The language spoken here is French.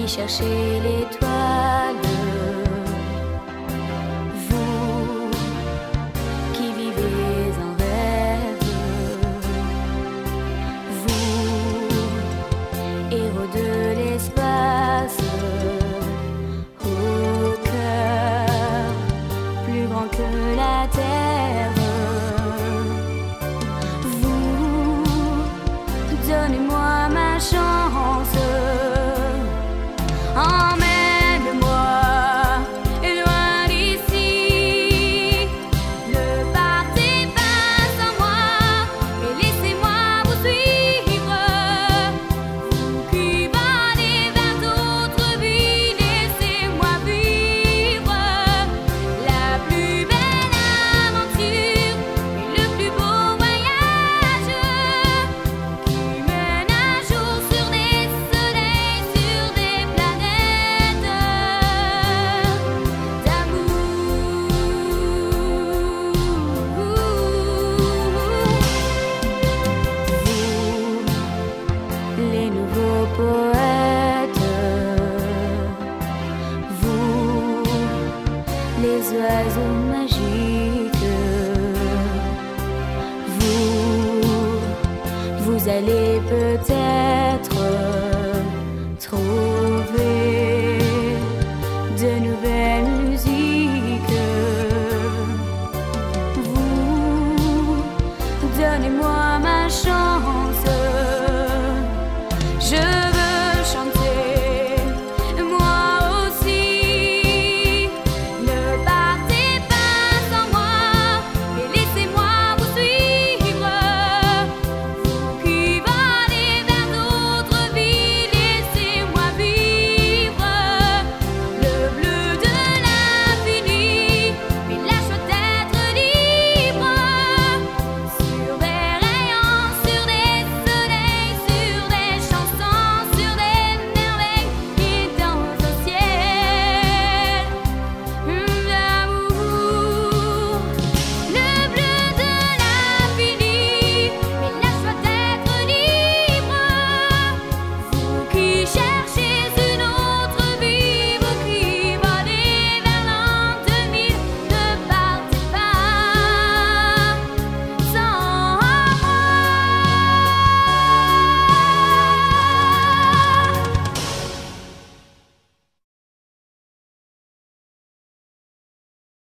qui cherchez l'étoile, vous qui vivez en rêve, vous, héros de l'espace, au cœur plus grand que la terre, vous, donnez-moi ma chance. Emmène-moi loin d'ici, ne partez pas sans moi et laissez-moi vous suivre. Vous qui volez vers d'autres vies, laissez-moi vivre la plus belle aventure et le plus beau voyage qui mène un jour sur des soleils, sur des planètes d'amour. Vous, les nouveaux poètes, vous, les oiseaux magiques, vous allez peut-être